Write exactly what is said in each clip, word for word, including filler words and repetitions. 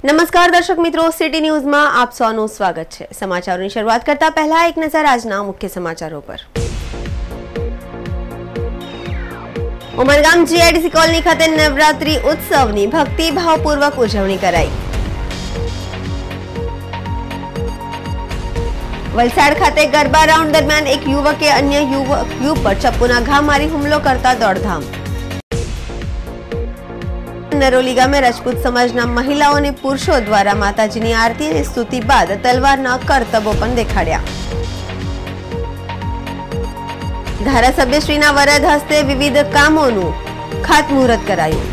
નમસ્કાર દર્શક મિત્રો, સિટી ન્યૂઝમાં આપ સૌનું સ્વાગત છે। સમાચારોની શરૂઆત કરતા પહેલા એક નજર આજના મુખ્ય સમાચારો પર। ઉમરગામ જીઆઈડીસી કોલોની ખાતે નવરાત્રી ઉત્સવની ભક્તિભાવપૂર્વક ઉજવણી કરાઈ। વલસાડ ખાતે ગરબા રાઉન્ડ દરમિયાન એક યુવકે અન્ય યુવક પર ચપ્પુના ઘા મારી હુમલો કરતા દોડધામ। નરોલી ગામે રાજપૂત સમાજના મહિલાઓ અને પુરુષો દ્વારા માતાજીની આરતી અને સ્તુતિ બાદ તલવારના કરતબો પણ દેખાડ્યા। ધારાસભ્યશ્રીના વરદ હસ્તે વિવિધ કામોનું ખાતમુહૂર્ત કરાયું।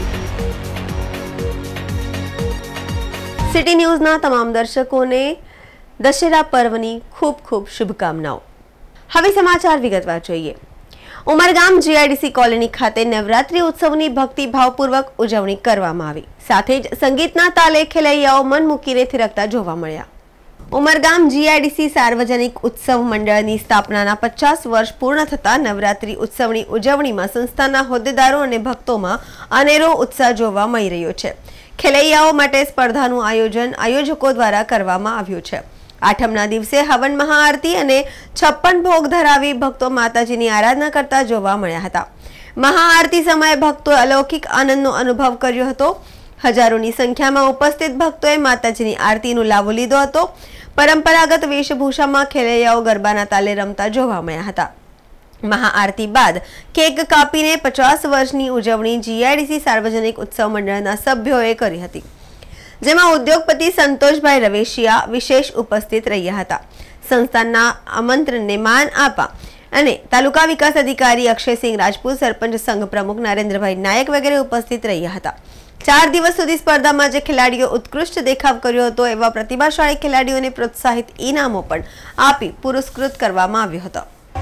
સિટી ન્યૂઝના તમામ દર્શકોને દશેરા પર્વની ખૂબ ખૂબ શુભકામનાઓ। હવે સમાચાર વિગતવાર જોઈએ। ઉમરગામ જીઆઈડીસી કોલોની ખાતે નવરાત્રી ઉત્સવની ભક્તિભાવપૂર્વક ઉજવણી કરવામાં આવી। સાથે જ સંગીતના તાલે ખેલૈયાઓ મન મૂકીને થિરકતા જોવા મળ્યા। ઉમરગામ જીઆઈડીસી સાર્વજનિક ઉત્સવ મંડળની સ્થાપનાના પચાસ વર્ષ પૂર્ણ થતા નવરાત્રી ઉત્સવની ઉજવણીમાં સંસ્થાના હોદ્દેદારો અને ભક્તોમાં અનેરો ઉત્સાહ જોવા મળી રહ્યો છે। ખેલૈયાઓ માટે સ્પર્ધાનું આયોજન આયોજકો દ્વારા કરવામાં આવ્યું છે। આઠમના દિવસે હવન મહાઆરતી અને છપ્પન ભોગ ધરાવી ભક્તો માતાજીની આરાધના કરતા જોવા મળ્યા હતા। મહાઆરતી સમયે ભક્તોએ અલૌકિક આનંદનો અનુભવ કર્યો હતો। હજારોની સંખ્યામાં ઉપસ્થિત ભક્તોએ માતાજીની આરતીનો લાવો લીધો હતો। પરંપરાગત વેશભૂષામાં ખેલૈયાઓ ગરબાના તાલે રમતા જોવા મળ્યા હતા। મહાઆરતી બાદ કેક કાપીને પચાસ વર્ષની ઉજવણી જીઆઈડીસી સાર્વજનિક ઉત્સવ મંડળના સભ્યોએ કરી હતી, જેમાં ઉદ્યોગપતિ સંતોષભાઈ રવેશિયા વિશેષ ઉપસ્થિત રહ્યા હતા। સંસ્થાના આમંત્રણને માન આપવા અને તાલુકા વિકાસ અધિકારી અક્ષયસિંહ રાજપૂત, સરપંચ સંઘ પ્રમુખ નરેન્દ્રભાઈ નાયક વગેરે ઉપસ્થિત રહ્યા હતા। ચાર દિવસ સુધી સ્પર્ધામાં જે ખેલાડીઓ ઉત્કૃષ્ટ દેખાવ કર્યો હતો એવા પ્રતિભાશાળી ખેલાડીઓને પ્રોત્સાહિત ઇનામો પણ આપી પુરસ્કૃત કરવામાં આવ્યો હતો।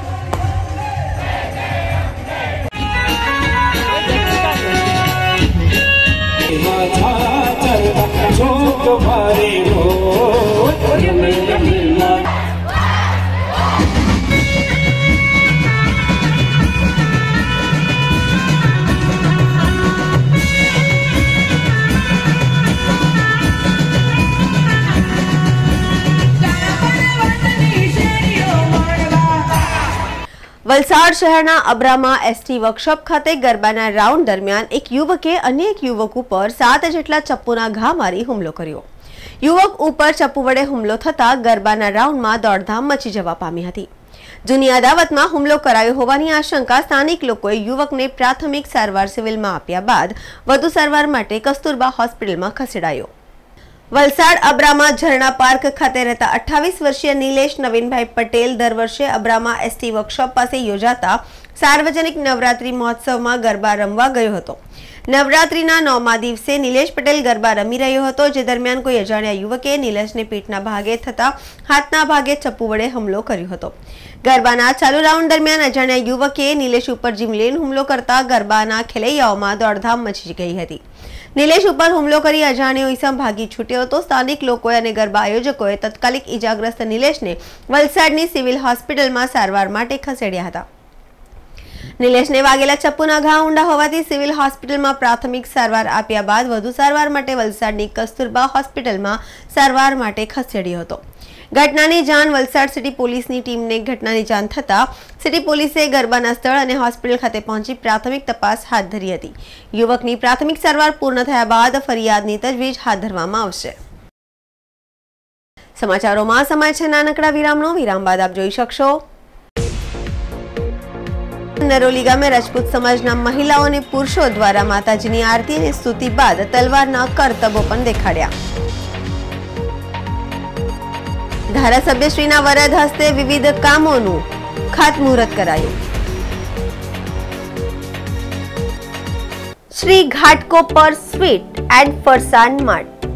વલસાડ શહેરના અબ્રામા એસટી વર્કશોપ ખાતે ગરબાના રાઉન્ડ દરમિયાન એક યુવકે અન્ય એક યુવક ઉપર સાત જેટલા ચપ્પુના ઘા મારી હુમલો કર્યો। યુવક ઉપર ચપ્પુ વડે હુમલો થતા ગરબાના રાઉન્ડમાં દોડધામ મચી જવા પામી હતી। જૂની અદાવતમાં હુમલો કરાયો હોવાની આશંકા સ્થાનિક લોકોએ યુવકને પ્રાથમિક સારવાર સિવિલમાં આપ્યા બાદ વધુ સારવાર માટે કસ્તુરબા હોસ્પિટલમાં ખસેડાયો। વલસાડ અબ્રામા ઝરણા પાર્ક ખાતે રહેતા અઠ્ઠાવીસ વર્ષીય નિલેશ નવીનભાઈ પટેલ દર વર્ષે અબ્રામા એસટી વર્કશોપ પાસે યોજાતા સાર્વજનિક નવરાત્રી મહોત્સવમાં ગરબા રમવા ગયો હતો। નવરાત્રીના નવમા દિવસે નિલેશ પટેલ ગરબા રમી રહ્યો હતો, જે દરમિયાન કોઈ અજાણ્યા યુવકે નિલેશને પીઠના ભાગે થતા હાથના ભાગે ચપ્પુ વડે હુમલો કર્યો હતો। ગરબાના ચાલુ રાઉન્ડ દરમિયાન અજાણ્યા યુવકે નિલેશ ઉપર જીવલેણ હુમલો કરતા ગરબાના ખેલૈયાઓમાં દોડધામ મચી ગઈ હતી। નિલેશ ઉપર હુમલો કરી અજાણ્યો ઈસમ ભાગી છૂટ્યો હતો। સ્થાનિક લોકોએ અને ગરબા આયોજકોએ તાત્કાલિક ઈજાગ્રસ્ત નિલેશને વલસાડની સિવિલ હોસ્પિટલમાં સારવાર માટે ખસેડ્યા હતા। નિલેશને વાગેલા ચપ્પુના ઘા ઊંડા હોવાથી સિવિલ હોસ્પિટલમાં પ્રાથમિક સારવાર આપ્યા બાદ વધુ સારવાર માટે વલસાડની કસ્તુરબા હોસ્પિટલમાં સારવાર માટે ખસેડ્યો હતો। ઘટનાની જાણ વલસાડ સિટી પોલીસની ટીમને ઘટનાની જાણ થતા સિટી પોલીસે ગરબાના સ્થળ અને હોસ્પિટલ ખાતે પહોંચી પ્રાથમિક તપાસ હાથ ધરી હતી। યુવકની પ્રાથમિક સારવાર પૂર્ણ થયા બાદ ફરિયાદની તજવીજ હાથ ધરવામાં આવશે। સમાચારોમાં સમય છે નાનકડા વિરામનો। વિરામ બાદ આપ જોઈ શકશો નરોલી ગામે રાજપૂત સમાજના મહિલાઓ અને પુરુષો દ્વારા માતાજીની આરતી અને સ્તુતિ બાદ તલવારના કરતબો પણ દેખાડ્યા। ધારાસભ્યશ્રીના વરદ હસ્તે વિવિધ કામોનું ખાતમુહૂર્ત કરાયું। Shri Ghatkopar sweet and farsan mart.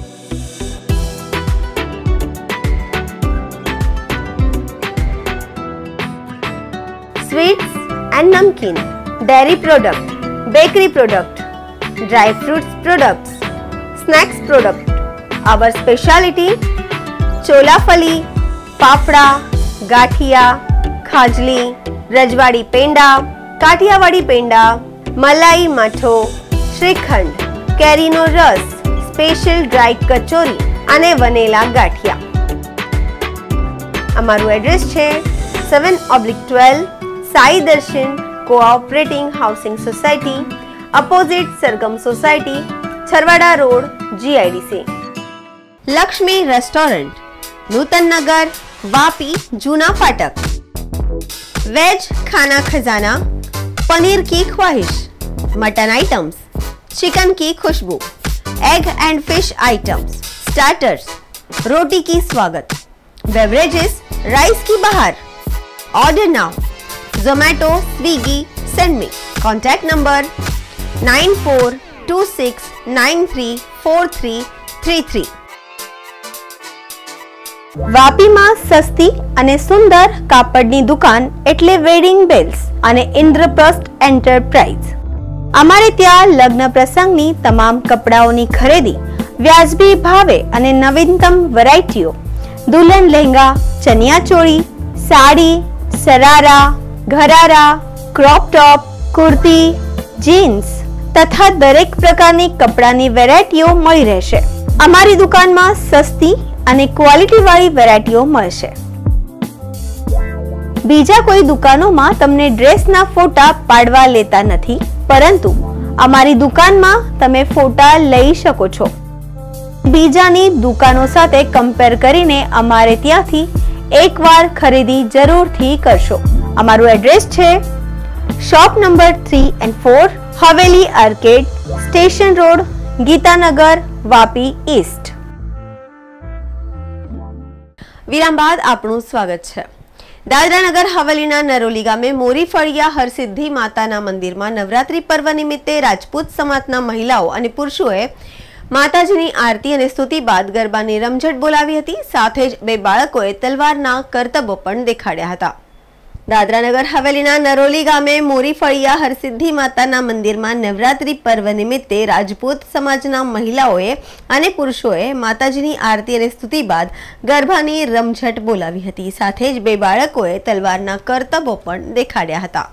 Sweets and namkeen, dairy product, bakery product, dry fruits products, snacks product. our speciality cholafali, fafda, gathiya, khajli, Rajwadi penda, Kathiawadi peda, મલાઈ માઠો, શ્રીખંડ, કેરીનો રસ, સ્પેશિયલ ડ્રાય કચોરી અને વનેલા ગાંઠિયા. અમારું એડ્રેસ છે સેવન oblique twelve Sai Darshan cooperating housing society, opposite Sargam society, Chharwada road, GIDC. Laxmi restaurant, Nutannagar, Vapi, જૂના ફાટક. વેજ ખાના ખજાના, पनीर की ख्वाहिश, मटन आइटम्स, चिकन की खुशबू, egg and fish items, starters, रोटी की स्वागत, बेवरेजेस, राइस की बहार. Order now. Zomato, Swiggy, send me. Contact number nine four two six nine three four three three three. વાપીમાં સસ્તી અને સુંદર કાપડની દુકાન એટલે વેડિંગ બેલ્સ અને ઇન્દ્રપ્રસ્થ એન્ટરપ્રાઇઝ. અમારે ત્યાં લગ્ન પ્રસંગની તમામ કપડાઓની ખરીદી વ્યાજબી ભાવે અને નવીનતમ વેરાયટીઓ, દુલ્હન લહેંગા, ચણિયાચોળી, sari, sharara, gharara, crop top, kurti, jeans તથા દરેક પ્રકારની કપડાની વેરાયટીઓ મળી રહેશે. અમારી દુકાનમાં સસ્તી અને ક્વોલિટી વાળી વેરાયટીઓ મળશે. બીજા કોઈ દુકાનોમાં તમને ડ્રેસના ફોટા પાડવા લેતા નથી, પરંતુ અમારી દુકાનમાં તમે ફોટા લઈ શકો છો. બીજાની દુકાનો સાથે કમ્પેર કરીને અમારે ત્યાંથી એકવાર ખરીદી જરૂરથી કરશો. અમારું એડ્રેસ છે shop number three and four, Haveli arcade, station road, Gitanagar, Vapi east. વિરામ બાદ આપનું સ્વાગત છે. દાદરાનગર હવેલીના નરોલી ગામે મોરી ફળિયા હરસિદ્ધિ માતાના મંદિરમાં નવરાત્રી પર્વ નિમિત્તે રાજપૂત સમાજના મહિલાઓ અને પુરુષોએ માતાજીની આરતી અને સ્તુતિ બાદ ગરબાની રમઝટ બોલાવી હતી. સાથે જ બે બાળકોએ તલવારના કરતબો પણ દેખાડ્યા હતા. દાદરાનગર હવેલીના નરોલી ગામે મોરી ફળિયા હરસિદ્ધિ માતાના મંદિરમાં નવરાત્રી પર્વ નિમિત્તે રાજપૂત સમાજના મહિલાઓએ અને પુરુષોએ માતાજીની આરતી અને સ્તુતિ બાદ ગરબાની રમઝટ બોલાવી હતી. સાથે જ બે બાળકોએ તલવારના કરતબો પણ દેખાડ્યા હતા.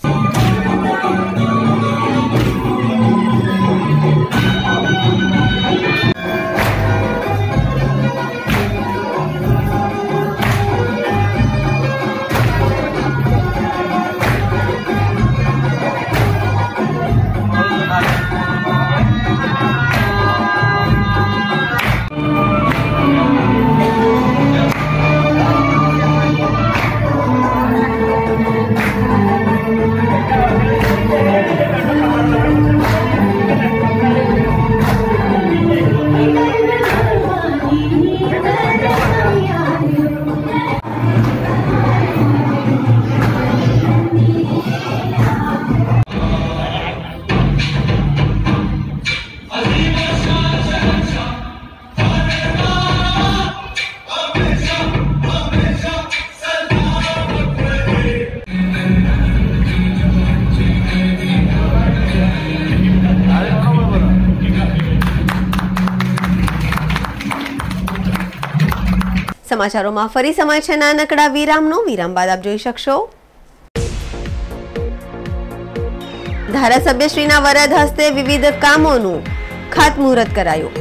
સમાચારોમાં ફરી સમય છે નાનકડા વિરામનો. વિરામ બાદ આપ જોઈ શકશો ધારાસભ્યશ્રીના વરદ હસ્તે વિવિધ કામોનું ખાતમુહૂર્ત કરાયું.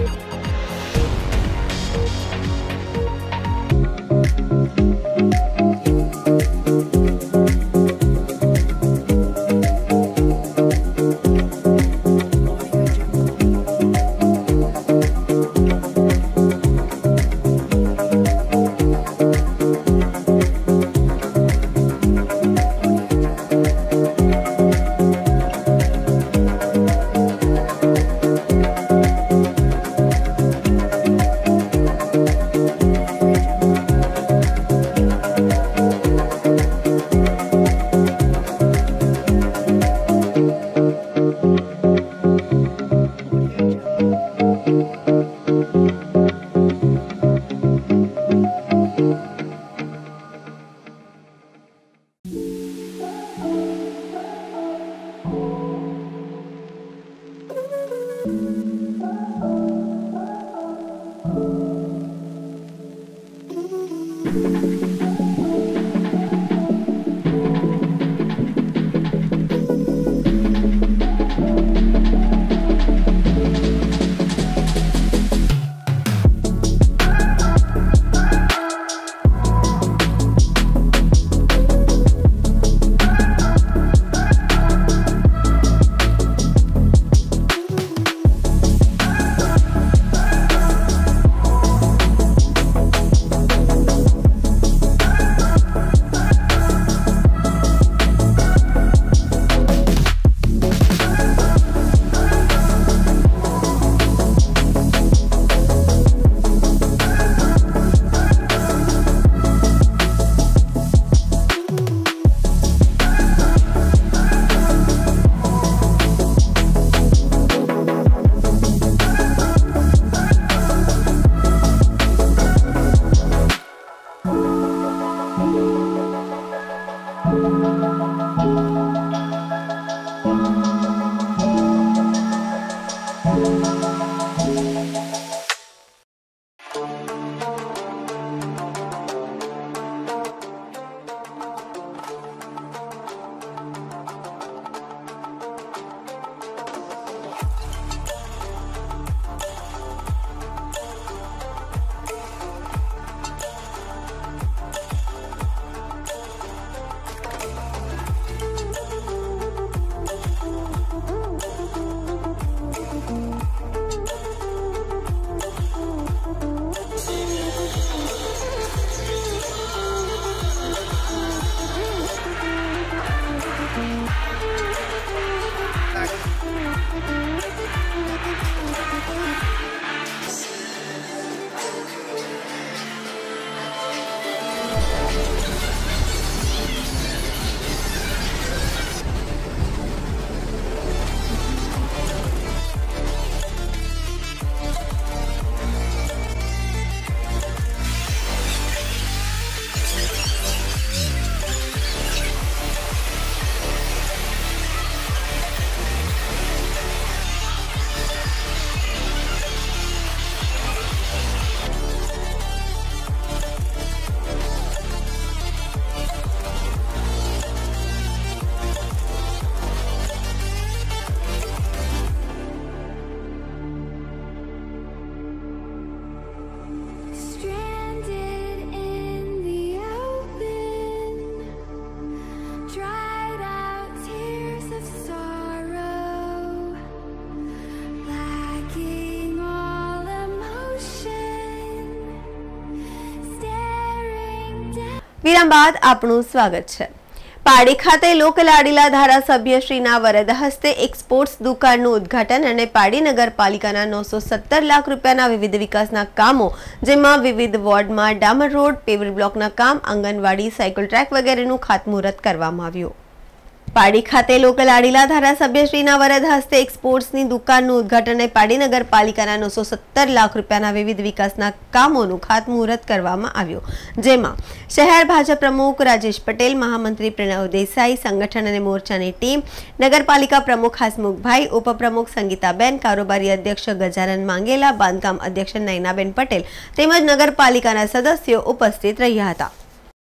વિરામ બાદ આપનું સ્વાગત છે। પાડી ખાતે લોકલાડીલા ધારાસભ્ય શ્રીના વરદ હસ્તે એક સ્પોર્ટ્સ દુકાનનું ઉદ્ઘાટન અને પાડી નગરપાલિકાના નવસો સત્તર લાખ રૂપિયાના વિવિધ વિકાસના કામો, જેમાં વિવિધ વોર્ડમાં ડામર રોડ, પેવર બ્લોકના કામ, આંગણવાડી, સાયકલ ટ્રેક વગેરેનું ખાતમુહૂર્ત કરવામાં આવ્યું। પાડી ખાતે લોકલાડીલા ધારાસભ્ય શ્રીના વરદ હસ્તે એક સ્પોર્ટ્સની દુકાનનું ઉદ્ઘાટન અને પાડી નગરપાલિકાના નવસો સત્તર લાખ રૂપિયાના વિવિધ વિકાસના કામોનું ખાતમુહૂર્ત કરવામાં આવ્યું, જેમાં શહેર ભાજપ પ્રમુખ રાજેશ પટેલ, મહામંત્રી પ્રણવ દેસાઈ, સંગઠન અને મોરચાની ટીમ, નગરપાલિકા પ્રમુખ હસમુખભાઈ, ઉપપ્રમુખ સંગીતાબેન, કારોબારી અધ્યક્ષ ગજાનન માંગેલા, બાંધકામ અધ્યક્ષ નયનાબેન પટેલ તેમજ નગરપાલિકાના સદસ્યો ઉપસ્થિત રહ્યા હતા।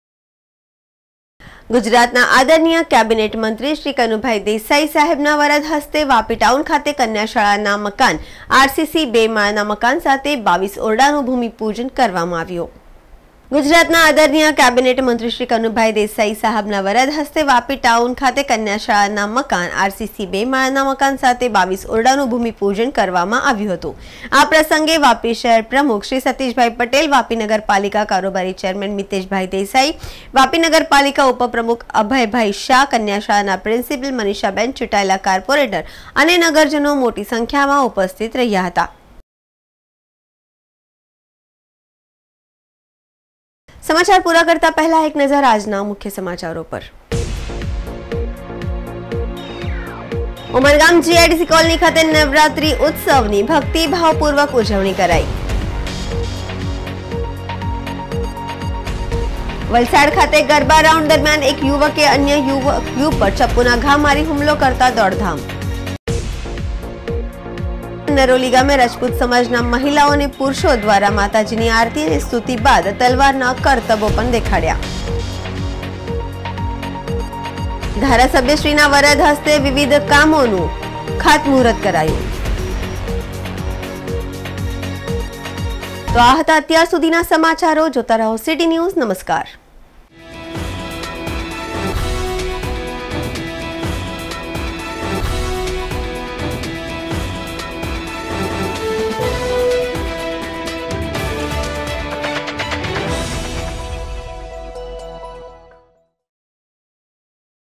ગુજરાતના આદરણીય કેબિનેટ મંત્રી શ્રી કનુભાઈ દેસાઈ સાહેબના વરદ હસ્તે વાપી ટાઉન ખાતે કન્યાશાળાના મકાન આરસીસી બે માળના મકાન સાથે બાવીસ ઓરડાનું ભૂમિપૂજન કરવામાં આવ્યું। ગુજરાતના આદરણીય કેબિનેટ મંત્રી શ્રી કનુભાઈ દેસાઈ સાહેબના વરદ હસ્તે વાપી ટાઉન ખાતે કન્યાશાળાના મકાન આરસીસી બે માળના મકાન સાથે બાવીસ ઓરડાનું ભૂમિપૂજન કરવામાં આવ્યું હતું। આ પ્રસંગે વાપી શહેર પ્રમુખ શ્રી સતીશભાઈ પટેલ, વાપી નગરપાલિકા કારોબારી ચેરમેન મિતેશભાઈ દેસાઈ, વાપી નગરપાલિકા ઉપપ્રમુખ અભયભાઈ શાહ, કન્યાશાળાના પ્રિન્સિપલ મનીષાબેન, ચૂંટાયેલા કોર્પોરેટર અને નગરજનો મોટી સંખ્યામાં ઉપસ્થિત રહ્યા હતા। समाचार पूरा करता पहला एक नजर आजना मुख्य समाचारों पर। उमरगाम जीआईडीसी कॉलोनी खाते नवरात्रि उत्सवनी भक्ति भावपूर्वक उजवणी कराई। वलसाड खाते गरबा राउंड दरमियान एक युवके अन्य युवक पर चप्पूना घा मारी हुमलो करता दौड़धाम। नरोली गामे राजपूत समाजना महिलाओं ने पुरुषों द्वारा माताजीनी आरती ने स्तुति बाद तलवारना करतबो पण देखाड्या। धारासभ्य श्रीना वरद हस्ते विविध कामोનું ખાતમુહૂર્ત કરાયું। તો આ હતા અત્યાર સુધીના સમાચારો। જોતા રહો સિટી ન્યૂઝ। નમસ્કાર।